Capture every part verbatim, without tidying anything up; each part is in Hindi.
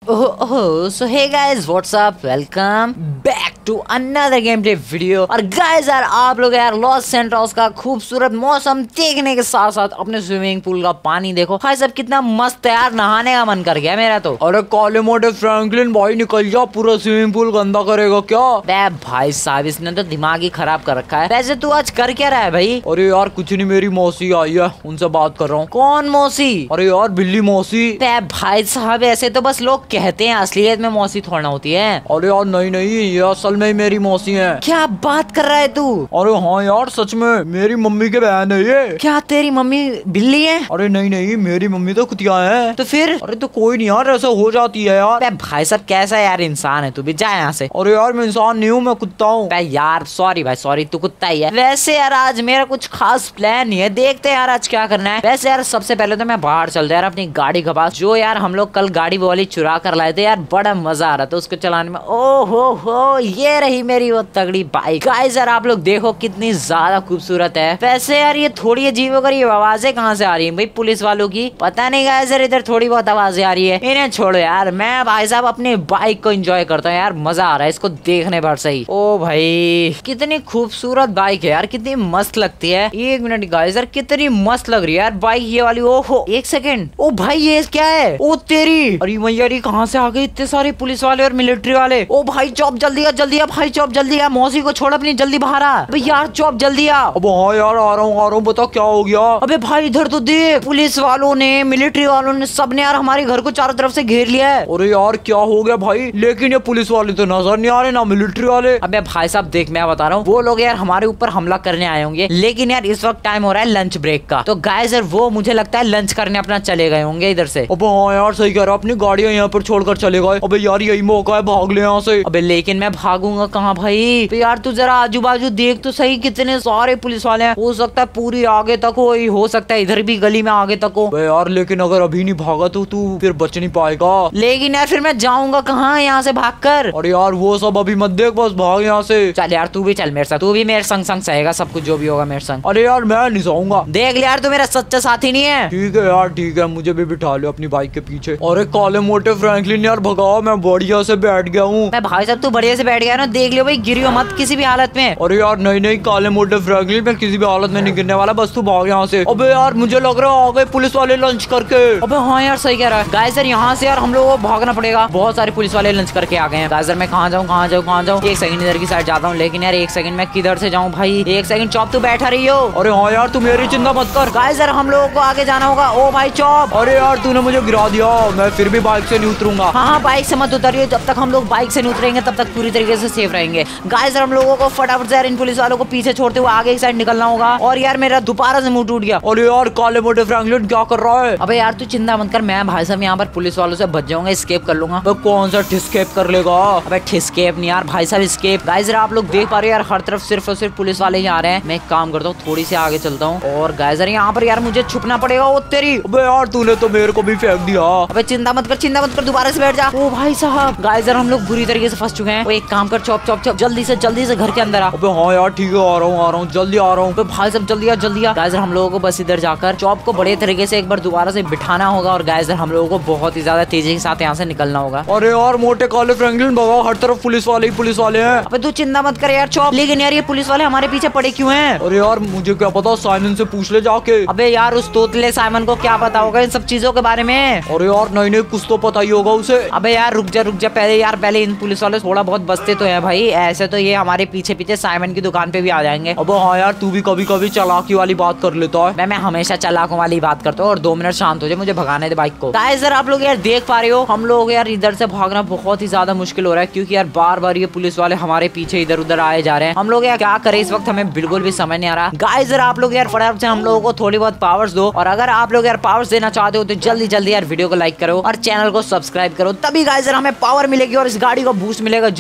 Oh so hey guys what's up, welcome back to another game play video. और गाइस यार आप लोग यार लॉस सेंटोस का खूबसूरत मौसम देखने के साथ साथ अपने स्विमिंग पूल का पानी देखो भाई सब कितना मस्त है यार, नहाने का मन कर गया मेरा तो। अरे काले मोटे फ्रैंकलिन भाई निकल जा, पूरा स्विमिंग पूल गंदा करेगा क्या? बे भाई साहब इसने तो दिमाग ही खराब कर रखा है। वैसे तू आज कर क्या रहा है भाई? अरे यार कुछ नहीं, मेरी मौसी आई है उनसे बात कर रहा हूँ। कौन मौसी? अरे यार बिल्ली मौसी। बे भाई साहब ऐसे तो बस लोग कहते हैं, असलियत में मौसी थोड़ा होती है। अरे यार नहीं नहीं, ये असल में ही मेरी मौसी है। क्या बात कर रहा है तू? अरे हाँ यार सच में, मेरी मम्मी के बहन है ये। क्या तेरी मम्मी बिल्ली है? अरे नहीं नहीं, मेरी मम्मी तो कुतिया है। तो फिर? अरे तो कोई नहीं यार, ऐसा हो जाती है यार। बे भाई साहब कैसा यार इंसान है तू भी, जा यहाँ से। अरे यार मैं इंसान नहीं हूँ, मैं कुत्ता हूँ। बे यार सॉरी भाई सॉरी, तू कुत्ता ही है। वैसे यार आज मेरा कुछ खास प्लान नहीं है, देखते हैं यार आज क्या करना है। वैसे यार सबसे पहले तो मैं बाहर चलते यार अपनी गाड़ी के पास, जो यार हम लोग कल गाड़ी वाली चुरा कर लाए थे यार, बड़ा मजा आ रहा था उसको चलाने में। ओ हो हो ये रही मेरी वो तगड़ी बाइक। गाइस यार आप लोग देखो कितनी ज्यादा खूबसूरत है। वैसे यार ये थोड़ी अजीब गरीब आवाजें कहाँ से आ रही है भाई, पुलिस वालों की? पता नहीं गाइस यार इधर थोड़ी बहुत आवाजें आ रही है। इन्हें छोड़ो यार, मैं भाई साहब अपनी बाइक को एंजॉय करता हूँ यार, मजा आ रहा है इसको देखने भर सही। ओ भाई कितनी खूबसूरत बाइक है यार, कितनी मस्त लगती है। एक मिनट गाइस यार कितनी मस्त लग रही है यार बाइक ये वाली। ओहो एक सेकेंड, ओ भाई ये क्या है? ओ तेरी, अरे मैया कहाँ से आ गए इतने सारे पुलिस वाले और मिलिट्री वाले। ओ भाई चौप जल्दी आ, जल्दी आ भाई, चौप जल्दी आ, मौसी को छोड़ अपनी, जल्दी बाहर आ। अबे यार चौप जल्दी आ। अब हाँ यार आ रहा हूँ आ रहा हूँ, बता क्या हो गया? अबे भाई इधर तो देख, पुलिस वालों ने मिलिट्री वालों ने सबने यार हमारे घर को चारों तरफ से घेर लिया है। अरे यार क्या हो गया भाई? लेकिन ये पुलिस वाले तो नजर नहीं आ रहे, ना मिलिट्री वाले। अबे भाई साहब देख मैं बता रहा हूँ, वो लोग यार हमारे ऊपर हमला करने आए होंगे, लेकिन यार इस वक्त टाइम हो रहा है लंच ब्रेक का, तो गाइस यार वो मुझे लगता है लंच करने अपना चले गए होंगे इधर से। अब हाँ यार सही कह रहा, अपनी गाड़ियाँ यहाँ पर छोड़कर चले गए। अबे यार यही मौका है, भाग ले यहाँ से। अबे लेकिन मैं भागूंगा कहाँ भाई? तो यार तू जरा आजू बाजू देख तो सही, कितने सारे पुलिस वाले हैं। हो सकता है पूरी आगे तक हो, हो सकता है इधर भी गली में आगे तक हो। यार लेकिन अगर अभी नहीं भागा तो तू फिर बच नहीं पाएगा। लेकिन यार फिर मैं जाऊंगा कहाँ यहाँ से भाग कर? अरे यार वो सब अभी मत देख, बस भाग यहाँ से। चल यार तू भी चल मेरे साथ, तू भी मेरे संग संग सहेगा सब कुछ जो भी होगा मेरे संग। अरे यार मैं नहीं जाऊंगा। देख ले यार तू मेरा सच्चा साथी नहीं है। ठीक है यार ठीक है, मुझे भी बिठा लो अपनी बाइक के पीछे। अरे काले मोटे फ्रैंकलिन यार भगाओ, मैं बढ़िया से बैठ गया हूँ। मैं भाई साहब तू बढ़िया से बैठ गया ना, देख लियो भाई गिरियो मत किसी भी हालत में। अरे यार नहीं नहीं काले मोटे फ्रैंकलिन, मैं किसी भी हालत में नहीं गिरने वाला, बस तू भाग यहाँ से। अबे यार मुझे लग रहा है आ गए पुलिस वाले लंच करके। अबे हाँ यार सही कह रहा है। गाइस यार यहाँ से यार हम लोगों को भागना पड़ेगा, बहुत सारे पुलिस वाले लंच करके आ गए हैं। गाइस यार मैं कहाँ जाऊँ कहाँ जाऊँ कहाँ जाऊँ? एक सेकंड इधर की साइड जाता हूँ, लेकिन यार एक सेकंड मैं किधर से जाऊँ भाई? एक सेकंड चौप तू बैठा रही हो। अरे हाँ यार तू मेरी चिंता मत कर। गाइस यार हम लोगों को आगे जाना होगा। ओ भाई चौप। अरे यार तूने मुझे गिरा दिया, मैं फिर भी बाइक से नहीं उतरूंगा। हाँ हाँ बाइक से मत उतरिए, जब तक हम लोग बाइक से नहीं उतरेंगे तब तक पूरी तरीके से सेफ रहेंगे। गाइस यार हम लोगों को फटाफट से यार इन पुलिस वालों को पीछे छोड़ते हुए आगे की साइड निकलना होगा। और यार मेरा दोबारा से मुंह टूट गया। अरे यार काले मोटे फ्रैंकलिन क्या कर रहा है? अबे यार तू चिंता मत कर, मैं भाई साहब यहाँ पर पुलिस वालों से बच जाऊंगा, स्केप कर लूंगा। कौन सा ठिस्केप कर लेगा? अबे ठिस्केप नहीं यार भाई साहब स्केप। गाइस यार आप लोग देख पा रहे हो यार हर तरफ सिर्फ और सिर्फ पुलिस वाले ही आ रहे हैं। मैं एक काम करता हूँ थोड़ी सी आगे चलता हूँ, और गाइस यार यहाँ पर यार मुझे छुपना पड़ेगा। ओ तेरी, अबे यार तूने तो मेरे को भी फेंक दिया। अबे चिंता मत कर चिंता मत कर, दोबारा से बैठ जा। ओ भाई साहब गाइस यार हम लोग बुरी तरीके से फंस चुके हैं। वो एक काम कर चौप चौप चौप जल्दी से जल्दी से घर के अंदर आ। अबे हाँ यार ठीक है आ रहा हूँ आ रहा हूँ जल्दी आ रहा हूँ। भाई साहब जल्दी आ जल्दी आ। गाइस यार हम लोगों को बस इधर जाकर चौप को बड़े तरीके से एक बार दोबारा से बिठाना होगा, और गाइस यार हम लोगों को बहुत ही ज्यादा तेजी के साथ यहाँ से निकलना होगा। अरे यार मोटे काले फ्रैंकलिन भगाओ, हर तरफ पुलिस वाले ही पुलिस वाले हैं। अबे तू चिंता मत कर यार चौप, लेकिन यार ये पुलिस वाले हमारे पीछे पड़े क्यों हैं? अरे यार मुझे क्या पता, साइमन से पूछ ले जाके। अबे यार उस तोतले साइमन को क्या पता होगा इन सब चीजों के बारे में? अरे यार नहीं नहीं कुछ तो पता ही होगा उसे। अबे यार रुक जा रुक जा, पहले यार पहले इन पुलिस वाले थोड़ा बहुत बचते तो है भाई, ऐसे तो ये हमारे पीछे पीछे साइमन की दुकान पे भी आ जाएंगे। अब हाँ यार तू भी कभी कभी चालाकी वाली बात कर लेता है। मैं मैं हमेशा चालाकों वाली बात करता हूँ। और दो मिनट शांत हो जाए, मुझे भगाने दे बाइक को। गाइस यार आप लोग यार देख पा रहे हो, हम लोग यार इधर से भागना बहुत ही ज्यादा मुश्किल हो रहा है, क्योंकि यार बार बार ये पुलिस वाले हमारे पीछे इधर उधर आए जा रहे हैं। हम लोग यार क्या करें इस वक्त, हमें बिल्कुल भी समझ नहीं आ रहा। गाइस यार आप लोग यार फटाफट से हम लोगों को थोड़ी बहुत पावर्स दो, और अगर आप लोग यार पावर्स देना चाहते हो तो जल्दी जल्दी यार वीडियो को लाइक करो और चैनल को सब्सक्राइब करो, तभी गाइस यार हमें पावर मिलेगी और इस गाड़ी को बूस्ट मिलेगा, जिसके अच्छे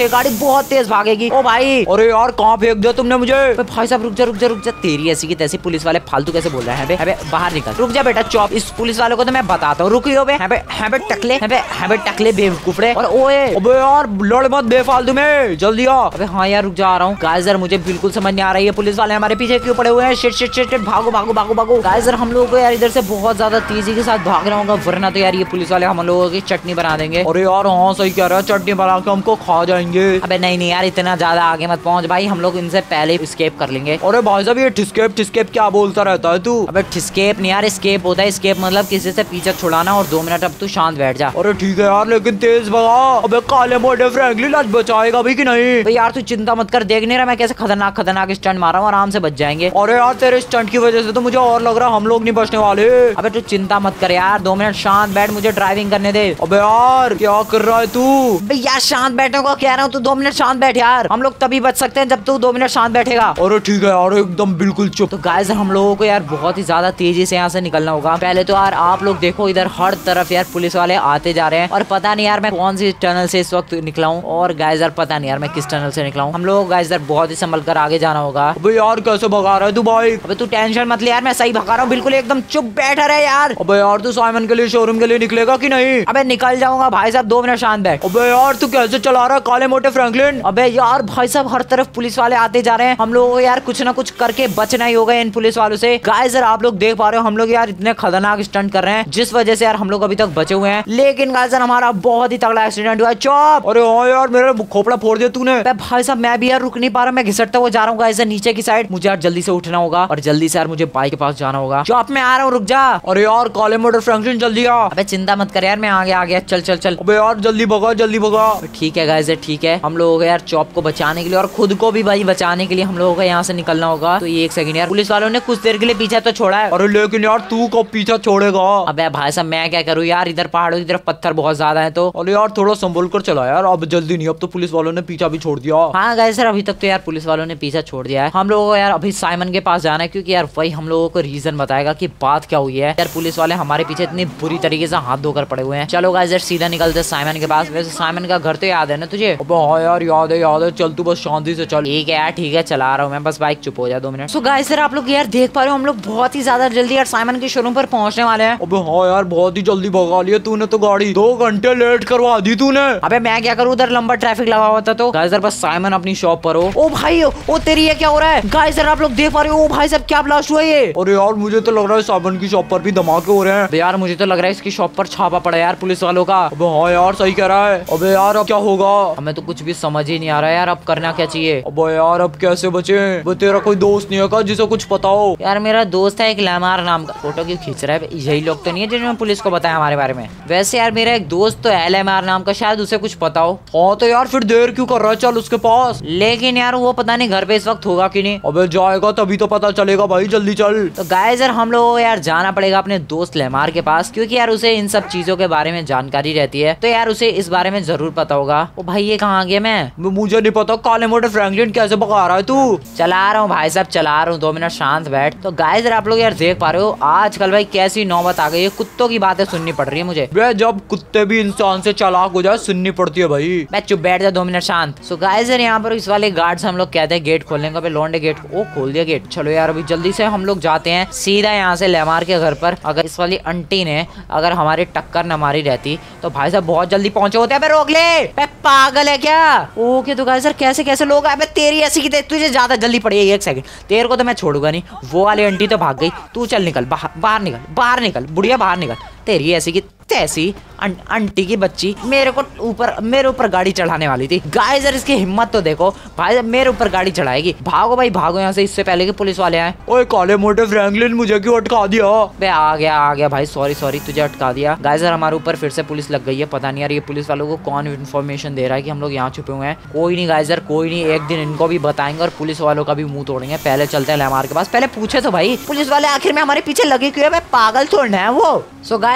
गाड़ी बहुत तेज भागेगी। ओ भाई, अरे यार कहाँ फेंक दिया तुमने मुझे? भाई साहब रुक जा रुक जा रुक जा, तेरी ऐसी की तैसी पुलिस वाले फालतू कैसे बोल रहे हैं? अबे बाहर निकल, रुक जा बेटा चौप, इस पुलिस वालों को तो मैं बताता हूँ, रुकियो बे। अबे अबे टकले, अबे अबे टकले बेवकूफड़े। और ओए अबे यार लड़ मत बेफालतू में, जल्दी आ। अबे हाँ यार रुक जा, आ रहा हूँ। गाइस यार मुझे बिल्कुल समझ नहीं आ रही है पुलिस वाले हमारे पीछे क्यों पड़े हुए हैं। शिट शिट शिट, भागो भागो भागो भागो। गाइस यार हम लोगों को यार इधर से बहुत ज्यादा तेजी के साथ भागना होगा, वरना तो यार ये पुलिस वाले हम लोगों की चटनी बना देंगे। अरे यार हाँ सही कह रहा है, चटनी बना के हमको खा जाएंगे। अबे नहीं नहीं यार, इतना ज्यादा आगे मत पहुंच भाई, हम लोग इनसे पहले स्केप कर लेंगे। अरे भाई साहब ये ठिस्केप ठिस्केप क्या बोलता रहता है तू? अबे ठिस्केप नहीं यार, स्केप होता है। स्केप मतलब किसी से पीछे छुड़ाना। और दो मिनट अब तू शांत बैठ जा। अरे ठीक है यार, लेकिन तेज भगा। अबे काले मोटे फ्रैंकलिन आज बचाएगा भी कि नहीं? तो यार तू चिंता मत कर, देख नहीं रहा मैं कैसे खतरनाक खतरनाक स्टंट मार रहा हूँ, आराम से बच जाएंगे। अरे यार तेरे स्टंट की वजह से तो मुझे और लग रहा हम लोग नहीं बचने वाले। अबे तू चिंता मत कर यार, दो मिनट शांत बैठ, मुझे ड्राइविंग करने दे। अबे यार क्या कर रहा है तू? अबे यार शांत बैठने को कह रहा हूँ, तू दो मिनट शांत बैठ यार। हम लोग तभी बच सकते हैं जब तू दो मिनट शांत बैठेगा। अरे ठीक है यार, एकदम बिल्कुल चुप। तो गाइस हम लोगों को यार बहुत ही ज्यादा तेजी से यहाँ से निकलना होगा। पहले तो यार आप लोग देखो इधर हर तरफ यार पुलिस वाले आते जा रहे हैं, और पता नहीं यार मैं कौन सी टनल से इस वक्त निकला हूँ, और गाइस यार पता नहीं यार मैं किस टनल से निकला हूँ। हम लोग गाइस यार बहुत ही संभल कर आगे जाना होगा। अबे यार कैसे भगा रहा है तू बाइक? अबे तू टेंशन मत ले यार, मैं सही भगा रहा हूँ बिल्कुल, एकदम चुप बैठा रहे यार। अबे यार तू साइमन के लिए शोरूम के लिए निकलेगा कि नहीं? अबे निकल जाऊंगा भाई साहब, दो मिनट शांत बैठ। अबे यार तू कैसे चला रहा है काले मोटे फ्रैंकलिन? अबे यार भाई साहब हर तरफ पुलिस वाले आते जा रहे हैं, हम लोगों को यार कुछ ना कुछ करके बचना ही होगा इन पुलिस वालों से। गाइस यार आप लोग देख पा रहे हो हम लोग यार इतने खतरनाक स्टंट कर रहे हैं, जिस वजह से यार हम लोग अभी तक बचे हुए हैं। लेकिन गाइस यार हमारा बहुत ही तगड़ा एक्सीडेंट हुआ। चौप। अरे हाँ यार मेरा खोपड़ा फोड़ दिया तूने। भाई साहब मैं भी यार रुक नहीं पा रहा, मैं घिसटता हुआ जा रहा हूँ गाइस नीचे की साइड। मुझे यार जल्दी से उठना होगा, और जल्दी से यार मुझे बाइक के पास जाना होगा। चौप मैं आ रहा हूँ, रुक जा। अरे यार काले मोटे फ्रैंकलिन जल्दी आ। अबे चिंता मत कर यार, मैं आगे आ गया, चल चल चल। अबे यार जल्दी भगा जल्दी भगा। ठीक है गाइस ठीक है, हम लोगों को यार चौप को बचाने के लिए और खुद को भी भाई बचाने के लिए हम लोगों को यहाँ से निकलना होगा। तो ये एक सेकंड यार, पुलिस वालों ने कुछ देर के लिए पीछा तो छोड़ा है। अरे लेकिन यार तू कब पीछा छोड़ेगा? अबे भाई साहब मैं क्या करूँ यार, इधर पहाड़ों की तरफ पत्थर बहुत ज्यादा है। तो अरे यार थोड़ा संभल कर चला यार, अब जल्दी नहीं, अब तो पुलिस वालों ने पीछा भी छोड़ दिया। हाँ गाइस सर अभी तक तो यार पुलिस वालों ने पीछा छोड़ दिया है। हम लोगों को यार अभी साइमन के पास जाना है, क्योंकि यार वही हम लोगों को रीजन बताएगा कि बात क्या हुई है। यार पुलिस वाले हमारे पीछे इतनी बुरी तरीके से हाथ धोकर पड़े हुए हैं। चलो गाइस यार सीधा निकलते साइमन के पास। वैसे साइमन का घर तो याद है ना तुझे? अबे हाँ यार याद है याद है, चल तू बस शांति से चल। ठीक है यार ठीक है, चला रहा हूँ मैं, बस बाइक चुप हो जाए दो मिनट। सो गाइस सर आप लोग यार देख पा रहे हो हम लोग बहुत ही ज्यादा जल्दी यार साइमन के शोरूम पर पहुंचने वाले हैं। अबे हाँ यार बहुत ही जल्दी भगा लिया तूने तो गाड़ी, दो घंटे लेट करवा दी तूने। अबे मैं क्या करूँ, उधर लंबा ट्रैफिक लगा हुआ था। तो गाइस सर बस साइमन अपनी शॉप पर हो। ओ भाई ओ तेरी ये क्या हो रहा है? गाइस सर आप लोग देख पा रहे हो, ओ भाई साहब क्या ब्लास्ट हुआ ये? अरे यार मुझे तो लग रहा है साइमन की शॉप पर भी धमाके हो रहे हैं। यार मुझे तो लग रहा है इसकी शॉप पर छापा पड़ा यार पुलिस वालों का। अबे हाँ यार सही कह रहा है। अबे यार अब क्या होगा? हमें तो कुछ भी समझ ही नहीं आ रहा है यार, अब करना क्या चाहिए? अबे यार अब कैसे बचे? वो तेरा कोई दोस्त नहीं है क्या जिसे कुछ पता हो? यार मेरा दोस्त है एक लैमार नाम का। फोटो क्यों खींच रहा है? यही लोग तो नहीं है जिन्होंने पुलिस को बताया हमारे बारे में? वैसे यार मेरा एक दोस्त तो है लैमार नाम का, शायद उसे कुछ पता हो। हाँ तो यार फिर देर क्यों कर रहा है, चल उसके पास। लेकिन यार वो पता नहीं घर पे इस वक्त होगा कि नहीं। अबे जाएगा तभी तो पता चलेगा भाई, जल्दी चल। तो गाइस यार हम लोगों को यार जाना पड़ेगा अपने दोस्त लैमार के पास, क्योंकि यार उसे इन सब चीजों के बारे में जानकारी रहती है। तो यार उसे इस बारे में जरूर पता होगा। ओ भाई ये कहाँ गया? मैं मुझे नहीं पता, काले मोटे फ्रैंकलिन कैसे भगा रहा है तू? चला रहा हूँ भाई साहब चला रहा हूँ, दो मिनट शांत बैठ। तो गाइस यार आप लोग यार देख पा रहे हो आजकल भाई कैसी नौबत आ गई है, कुत्तों की बातें सुननी पड़ रही है मुझे। वे जब कुत्ते भी इंसान से चालाक हो जाए सुननी पड़ती है भाई। मैं चुप बैठ जा, दो मिनट शांत। सो गाइस यार यहाँ पर इस वाले गार्ड से हम लोग कहते हैं गेट खोलने का। लौंडे गेट ओ खोल दिया गेट। चलो यार अभी जल्दी से हम लोग जाते हैं सीधा यहाँ से लैमार के घर पर। अगर इस वाली आंटी ने अगर हमारी टक्कर न मारी रहती तो भाई साहब बहुत जल्दी पहुंचे होते हैं। रोक ले, पागल है क्या? ओके तो गाइस यार कैसे कैसे लोग आए? तेरी ऐसी की तुझे ज्यादा जल्दी पड़ी है, एक सेकंड तेरे को तो मैं छोड़ूंगा नहीं। वो वाली आंटी तो भाग गई, तू चल निकल बाहर, बाहर निकल बाहर निकल बुढ़िया बाहर निकल। तेरी ऐसी की तैसी आंटी की बच्ची मेरे को ऊपर मेरे ऊपर गाड़ी चढ़ाने वाली थी। गाइस यार इसकी हिम्मत तो देखो, भाई मेरे ऊपर गाड़ी चढ़ाएगी। भागो भाई भागो यहाँ से, इससे पहले कि पुलिस वाले आए। ओए काले मोटे फ्रैंकलिन मुझे क्यों अटका दिया? बे आ गया आ गया भाई, सॉरी सॉरी तुझे अटका दिया। गाइस यार हमारे ऊपर फिर से पुलिस लग गई है। पता नहीं यार ये पुलिस वालों को कौन इन्फॉर्मेशन दे रहा है कि हम लोग यहाँ छुपे हुए हैं। कोई नहीं गाइस यार कोई नहीं, एक दिन इनको भी बताएंगे और पुलिस वालों का भी मुंह तोड़ेंगे। पहले चलते हैं लैमार के पास, पहले पूछे तो भाई पुलिस वाले आखिर में हमारे पीछे लगे क्यों है? पागल थोड़ा है वो। सो गाइस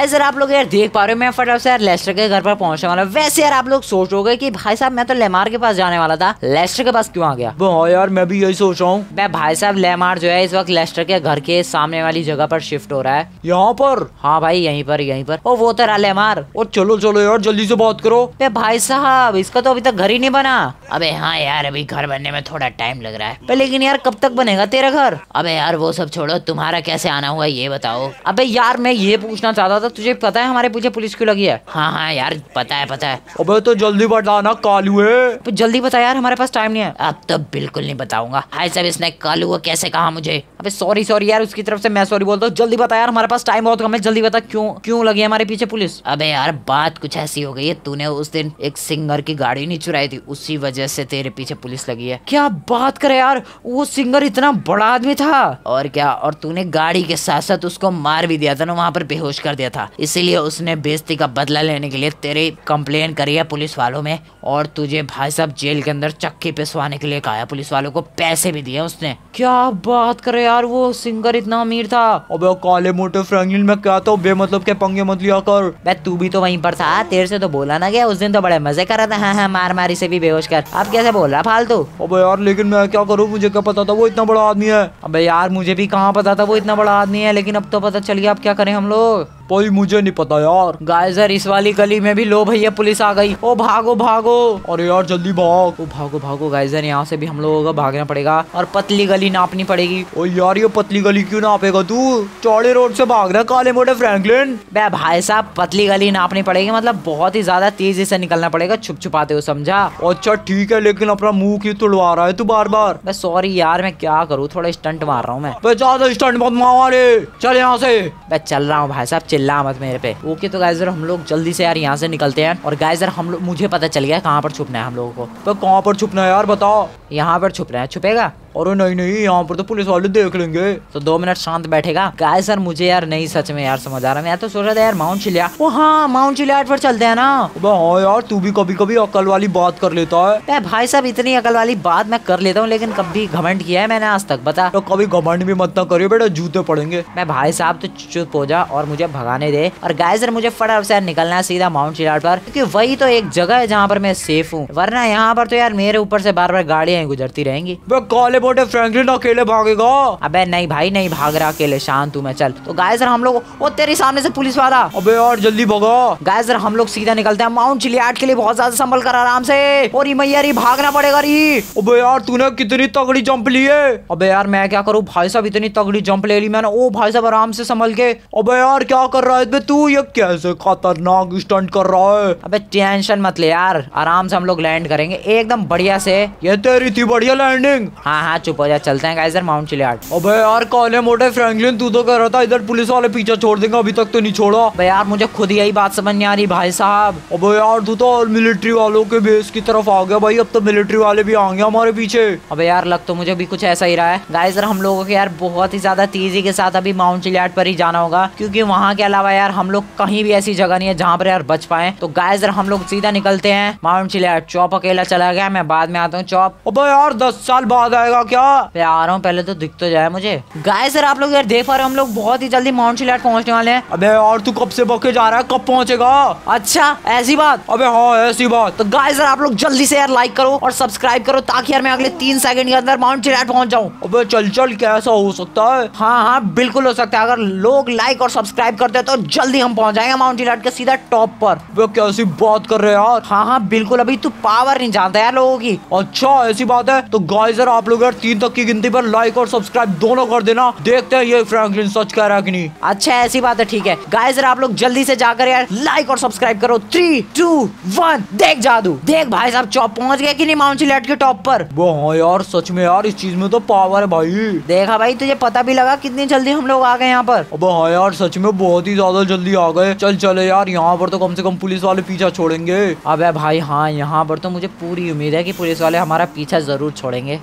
गाइस यार आप लोग यार देख पा रहे हो मैं फटाफट से यार लेस्टर के घर पर पहुंचने वाला। वैसे यार आप लोग सोचोगे कि भाई साहब मैं तो लेमार के पास जाने वाला था, लेस्टर के पास क्यों आ गया? हाँ यार मैं भी यही सोच रहा हूँ। मैं भाई साहब लेमार जो है इस वक्त लेस्टर के घर के सामने वाली जगह पर शिफ्ट हो रहा है। यहाँ पर? हाँ भाई यहीं पर यहीं पर। ओ वो तो रहा लेमार। ओ चलो चलो यार जल्दी से बात करो। बे भाई साहब इसका तो अभी तक घर ही नहीं बना। अबे हाँ यार अभी घर बनने में थोड़ा टाइम लग रहा है। लेकिन यार कब तक बनेगा तेरा घर? अबे यार वो सब छोड़ो, तुम्हारा कैसे आना हुआ ये बताओ। अबे यार मैं ये पूछना चाहता था, तुझे पता है हमारे पीछे पुलिस क्यों लगी है? हाँ हाँ यार पता है पता है। अबे तो जल्दी बताना कालू है। तो जल्दी बता यार हमारे पास टाइम नहीं है। अब तो बिल्कुल नहीं बताऊंगा। भाई साहब इसने कालू वो कैसे कहा मुझे? अबे सॉरी सॉरी यार उसकी तरफ से मैं सॉरी बोलता हूँ। जल्दी बता यार हमारे पास टाइम बहुत कम है, जल्दी बता क्यों क्यों लगी है हमारे पीछे पुलिस? अबे यार बात कुछ ऐसी हो गई है, तूने उस दिन एक सिंगर की गाड़ी नहीं चुराई थी, उसी वजह से तेरे पीछे पुलिस लगी है। क्या बात करे यार, वो सिंगर इतना बड़ा आदमी था। और क्या, और तूने गाड़ी के साथ साथ उसको मार भी दिया था ना, वहाँ पर बेहोश कर दिया था। इसीलिए उसने बेइज्जती का बदला लेने के लिए तेरी कंप्लेन करी है पुलिस वालों में, और तुझे भाई साहब जेल के अंदर चक्की पिसवाने के लिए कहा है। पुलिस वालों को पैसे भी दिए उसने। क्या बात करे यार, वो सिंगर इतना अमीर था। अबे काले मोटे फ्रैंकलिन मैं कहता हूँ बेमतलब के पंगे मत लिया कर। बे तू भी तो वहीं पर था, तेरे से तो बोला ना गया। उस दिन तो बड़े मजे कर रहा था, हाँ हाँ मार मारी से भी बेहोश कर। अब कैसे बोल रहा फालतू? अबे यार लेकिन मैं क्या करूँ, मुझे क्या पता था वो इतना बड़ा आदमी है। अबे यार मुझे भी कहाँ पता था वो इतना बड़ा आदमी है, लेकिन अब तो पता चल गया। अब क्या करें हम लोग? कोई मुझे नहीं पता यार। गाइस यार इस वाली गली में भी लो भैया पुलिस आ गई। ओ भागो भागो। अरे यार जल्दी भाग। ओ भागो भागो गाइस यार, यहाँ से भी हम लोगों को भागना पड़ेगा और पतली गली नापनी पड़ेगी। ओ यार ये पतली गली क्यों नापेगा तू? चौड़े रोड से भाग रहा है काले मोटे फ्रैंकलिन। बे भाई साहब पतली गली नापनी पड़ेगी, मतलब बहुत ही ज्यादा तेजी से निकलना पड़ेगा, छुप छुपाते हो समझा? अच्छा ठीक है, लेकिन अपना मुंह क्यों तुड़वा रहा है तू बार बार? बस सॉरी यार मैं क्या करूँ, थोड़ा स्टंट मार रहा हूँ मैं। बे ज्यादा स्टंट मत मारे, चल यहाँ से। मैं चल रहा हूँ भाई साहब, चिल्ला मत मेरे पे। ओके तो गाइस हम लोग जल्दी से यार यहाँ से निकलते हैं। और गाइस हम लोग, मुझे पता चल गया कहाँ पर छुपना है हम लोगों को। तो कहाँ पर छुपना है यार बताओ? यहाँ पर छुपना है। छुपेगा? अरे नहीं नहीं, यहाँ पर तो पुलिस वाले देख लेंगे। तो दो मिनट शांत बैठेगा। गाइस सर मुझे यार नहीं सच में यार समझ आ रहा, मैं तो सोच रहा था यार माउंट चिलिया। ओ हाँ माउंट चिलियाट पर चलते हैं ना। हाँ यार तू भी कभी कभी अकल वाली बात कर लेता है। भाई साहब इतनी अकल वाली बात मैं कर लेता हूँ, लेकिन कभी घमंड किया है मैंने आज तक? बता। तो कभी घमंड भी मत ना करिए बेटा, जूते पड़ेंगे। मैं भाई साहब तो चुप हो जा और मुझे भगाने दे। और गाइस सर मुझे फटाफट से निकलना है सीधा माउंट चिलियाट पर, क्योंकि वही तो एक जगह है जहाँ पर मैं सेफ हूँ, वरना यहाँ पर तो यार मेरे ऊपर से बार बार गाड़ियाँ गुजरती रहेंगी। काले मोटे फ्रैंकलिन अकेले भागेगा? अबे नहीं भाई नहीं भाग रहा अकेले, शांत हूँ मैं। चल तो गाइस सर हम लोग, ओ तेरे सामने से पुलिस वाला। अबे यार जल्दी भगा। गाइस सर हम लोग सीधा निकलते हैं माउंट चिलियाट के लिए, बहुत ज्यादा संभल कर आराम से। और ये मैया भागना पड़ेगा री। अबे यार तूने कितनी तगड़ी जंप ली है। अबे यार मैं क्या करूँ भाई साहब, इतनी तगड़ी जंप ले ली मैंने। ओ भाई साहब आराम से संभल के। अबे यार क्या कर रहा है तू, ये कैसे खतरनाक स्टंट कर रहा है? अबे टेंशन मत ले यार, आराम से हम लोग लैंड करेंगे एकदम बढ़िया से। ये तेरी थी बढ़िया लैंडिंग। हाँ हाँ चुप हो जा, चलते हैं गाइस माउंट चिलियाट। अबे यार काले मोटे फ्रैंकलिन तू तो कह रहा था इधर पुलिस वाले पीछे छोड़ देंगे, अभी तक तो नहीं छोड़ा। अबे यार मुझे खुद यही बात समझ नहीं आ रही भाई साहब। अबे यार तू तो और मिलिट्री वालों के बेस की तरफ आ गया भाई, अब तो मिलिट्री वाले भी आएंगे हमारे पीछे। अबे यार लग तो मुझे भी कुछ ऐसा ही रहा है। गाइस हम लोगों के यार बहुत ही ज्यादा तेजी के साथ अभी माउंट चिलियाट पर ही जाना होगा, क्योंकि वहाँ के अलावा यार हम लोग कहीं भी ऐसी जगह नहीं है जहाँ पर यार बच पाए। तो गाइस हम लोग सीधा निकलते हैं माउंट चिलियाट। चौप अकेला चला गया, मैं बाद में आता हूँ। चौप अबे यार दस साल बाद आएगा क्या? आ रहा हूँ, पहले तो दिख तो जाए मुझे। गाइस सर आप लोग यार देख पा रहे हो हम लोग बहुत ही जल्दी माउंट चिलियाट पहुंचने वाले हैं। अबे यार तू कब से बके जा रहा है, कब पहुंचेगा? अच्छा ऐसी बात? अबे हाँ ऐसी बात। तो गाइस सर आप लोग जल्दी से यार लाइक करो और सब्सक्राइब करो, ताकि यार मैं अगले तीन सेकंड के अंदर माउंट चिलियाट पहुंच जाऊं। अबे चल चल कैसा हो सकता है? हाँ हाँ बिल्कुल हो सकता है, अगर लोग लाइक और सब्सक्राइब करते हैं तो जल्दी हम पहुंच जाएंगे माउंट चिलियाट के सीधा टॉप पर। वे कैसी बात कर रहे हैं यार? हाँ हाँ बिल्कुल, अभी तू पावर नहीं जानता यार लोगों की। अच्छा ऐसी बात है, तो गाइस यार आप लोग यार तीन तक की गिनती पर लाइक और सब्सक्राइब दोनों कर देना, देखते हैं ये फ्रैंकलिन सच कह रहा है कि नहीं। अच्छा ऐसी बात है, ठीक है। गाइस यार आप लोग जल्दी से जाकर यार लाइक और सब्सक्राइब करो। थ्री टू वन देख जादू, देख भाई साहब चौप पहुंच गया कि नहीं माउंट चिलियाट के टॉप पर। वो हाँ यार सच में यार इस चीज में तो पावर है भाई। देखा भाई, तुझे पता भी लगा कितनी जल्दी हम लोग आ गए यहाँ पर। अब हाँ यार सच में बहुत ही ज्यादा जल्दी आ गए। चल चले यार, यहाँ पर तो कम से कम पुलिस वाले पीछा छोड़ेंगे। अबे भाई हाँ यहाँ पर तो मुझे पूरी उम्मीद है कि पुलिस वाले हमारा पीछा जरूर छोड़ेंगे। ठीक है यार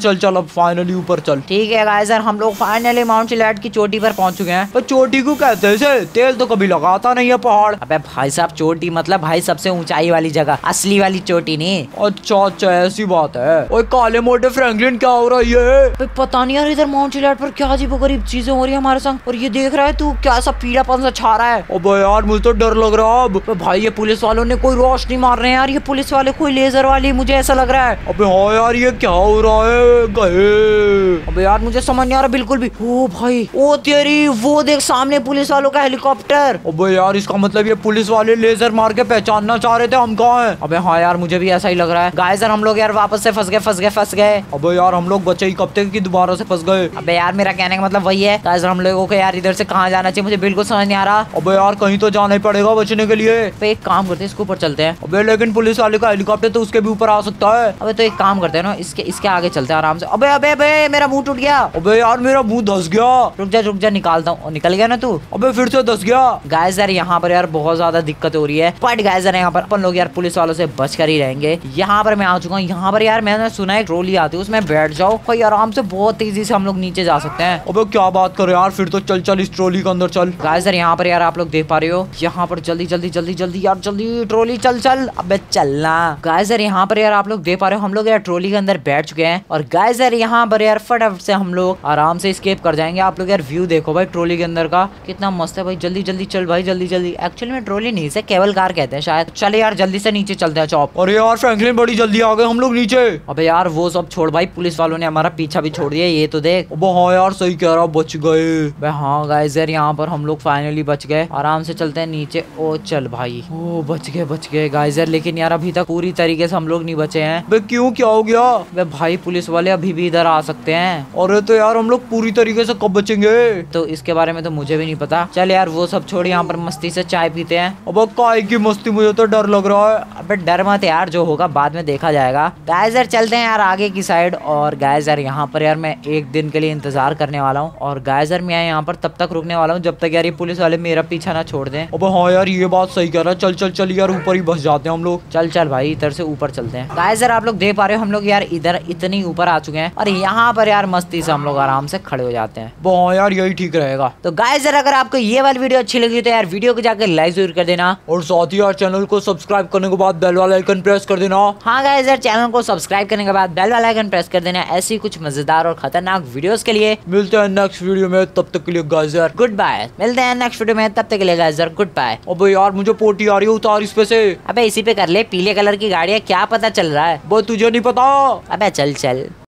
चल चल अब फाइनली ऊपर चल। ठीक है गाइस यार, हम लोग फाइनली माउंट चिलाट की चोटी पर पहुंच चुके हैं। तो चोटी को कहते हैं इसे? तेल तो कभी लगाता नहीं है पहाड़। अबे भाई साहब चोटी मतलब भाई सबसे ऊंचाई वाली जगह, असली वाली चोटी नहीं। अच्छा अच्छा ऐसी बात है। ओए काले मोटे फ्रैंकलिन क्या हो रहा है ये? पता नहीं यार इधर माउंट चिलाट पर क्या अजीब गरीब चीजें हो रही है हमारे संग। और ये देख रहा है तू क्या सा पीलापन सा छा रहा है। अबे यार मुझे तो डर लग रहा है अब। तो भाई ये पुलिस वालों ने कोई रोशनी मार रहे हैं यार, ये पुलिस वाले कोई लेजर वाली, मुझे ऐसा लग रहा है। अबे हाँ यार ये क्या हो रहा है? गए। अबे यार मुझे समझ नहीं आ रहा बिल्कुल भी। ओ भाई ओ तेरी, वो देख सामने पुलिस वालों का हेलीकॉप्टर। अबे यार इसका मतलब ये पुलिस वाले लेजर मार के पहचानना चाह रहे थे हम कहाँ हैं। अबे हाँ यार मुझे भी ऐसा ही लग रहा है। गाइस यार हम लोग यार वापस से फंस गए फंस गए फंस गए। अबे यार हम लोग बचे ही कब तक की दोबारा से फंस गए। अबे यार मेरा कहने का मतलब वही है गाइस, हम लोगों को यार इधर से कहाँ जाना चाहिए मुझे बिल्कुल समझ नहीं आ रहा। अबे यार कहीं तो जाना ही पड़ेगा बचने के लिए। तो एक काम करते हैं इसके ऊपर चलते हैं। अबे लेकिन पुलिस वाले का हेलीकॉप्टर तो उसके भी ऊपर आ सकता है। अबे तो एक काम करते हैं ना, इसके इसके आगे चलते हैं आराम से। अबे अबे अबे मेरा मुंह टूट गया। अबे यार मेरा मुंह धस गया। रुक जा रुक जा निकालता हूँ। निकल गया ना तू? अबे फिर से धस गया। गाइस यार यहाँ पर यार बहुत ज्यादा दिक्कत हो रही है, बट गाइस यार यहाँ पर अपन लोग यार पुलिस वालों से बच कर ही रहेंगे। यहाँ पर मैं आ चुका हूँ। यहाँ पर यार मैंने सुना है ट्रॉली आती है, उसमें बैठ जाओ कोई आराम से बहुत तेजी से हम लोग नीचे जा सकते हैं। अबे क्या बात कर यार, फिर तो चल चल इस ट्रॉली के अंदर चल। गाइस यार यहाँ पर यार आप लोग देख पा रहे हो, यहाँ पर जल्दी जल्दी जल्दी जल्दी यार जल्दी ट्रॉली चल चल। अबे चलना। गाइस यार यहाँ पर यार आप लोग देख पा रहे हो, हम लोग यार ट्रॉली के अंदर बैठ चुके हैं। और गाइस यार यहाँ पर यार फटाफट से हम लोग आराम से स्केप कर जाएंगे। आप लोग यार व्यू देखो भाई ट्रॉली के अंदर का, कितना मस्त है भाई। जल्दी जल्दी चल भाई जल्दी जल्दी। एक्चुअली में ट्रॉली नहीं से केबल कार कहते हैं शायद। चले यार जल्दी से नीचे चलते हैं चौप। अरे यार फ्रैंकलिन बड़ी जल्दी आ गए हम लोग नीचे। अबे यार वो सब छोड़ भाई, पुलिस वालों ने हमारा पीछा भी छोड़ दिया, ये तो देख। अबे हाँ यार सही कह रहा, बच गए। बे हाँ गाइस यार यहाँ पर हम लोग फाइनली बच गए। आराम से चलते हैं नीचे। ओ चल भाई, ओ बच गए बच गए गाइस यार। लेकिन यार अभी तक पूरी तरीके से हम लोग नहीं बचे हैं। बे क्यों, क्या हो गया? बे भाई पुलिस वाले अभी भी इधर आ सकते हैं। अरे तो यार हम लोग पूरी तरीके से कब बचेंगे? तो इसके बारे में तो मुझे भी नहीं पता। चल यार वो सब छोड़, यहाँ पर मस्ती से चाय पीते हैं। अब काय की मस्ती, मुझे तो डर लग रहा है। अबे डर मत यार, जो होगा बाद में देखा जाएगा। गाइस यार चलते हैं यार आगे की साइड। और गाइस यार यहाँ पर यार मैं एक दिन के लिए इंतजार करने वाला हूँ। और गाइस यार मैं यहाँ पर तब तक रुकने वाला हूँ जब तक यार ये पुलिस वाले मेरा पीछा ना छोड़ दें। अब हाँ यार ये बात सही कह रहा है। चल चल चल यार ऊपर ही बस जाते हैं हम लोग। चल चल भाई इधर से ऊपर चलते हैं। गाइस यार आप लोग देख पा रहे हो, हम लोग यार इधर इतनी ऊपर आ चुके हैं। और यहाँ पर यार मस्ती से हम लोग आराम से खड़े हो जाते हैं। हाँ यार यही ठीक रहेगा। तो गाइस यार अगर आपको ये वाली वीडियो अच्छी लगी तो यार वीडियो को जाकर लाइक जरूर कर देना। और साथ ही यार चैनल को सब्सक्राइब करने के बाद बेल वाला आइकन प्रेस कर देना। हाँ गाइस यार चैनल को सब्सक्राइब करने के बाद बेल वाला आइकन प्रेस कर देना ऐसी कुछ मजेदार और खतरनाक वीडियोस के लिए। मिलते हैं नेक्स्ट वीडियो में, तब तक के लिए गाइस यार गुड बाय। मिलते हैं नेक्स्ट वीडियो में, तब तक के लिए गाइस यार गुड बाय। अबे यार मुझे पोटी आ रही है, उतार इस पे से। अबे इसी पे कर ले, पीले कलर की गाड़ी है, क्या पता चल रहा है। वो तुझे नहीं पता। अबे चल चल।